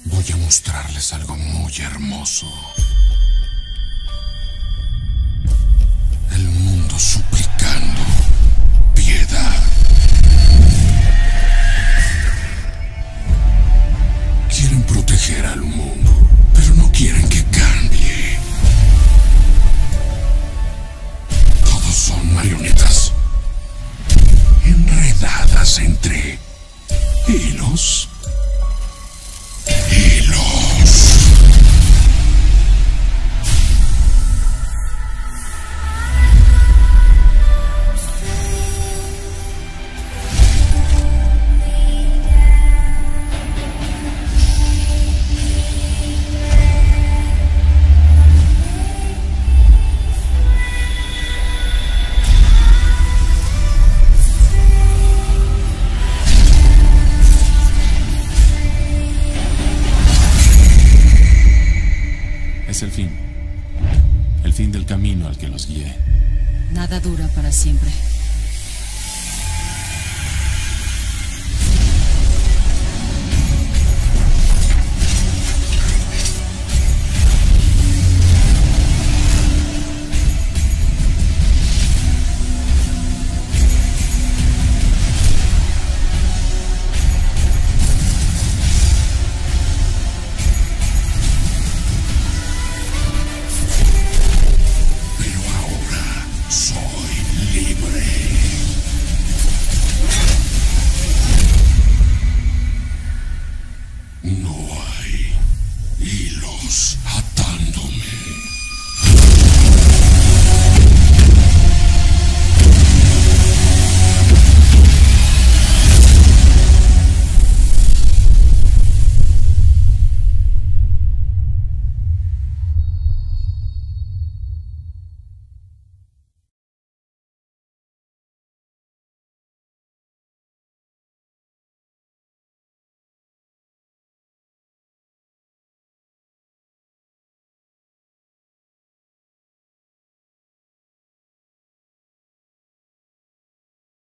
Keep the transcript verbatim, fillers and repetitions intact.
Voy a mostrarles algo muy hermoso. El mundo suplicando piedad. Quieren proteger al mundo, pero no quieren que cambie. Todos son marionetas, enredadas entre hilos. Es el fin. El fin del camino al que los guié. Nada dura para siempre.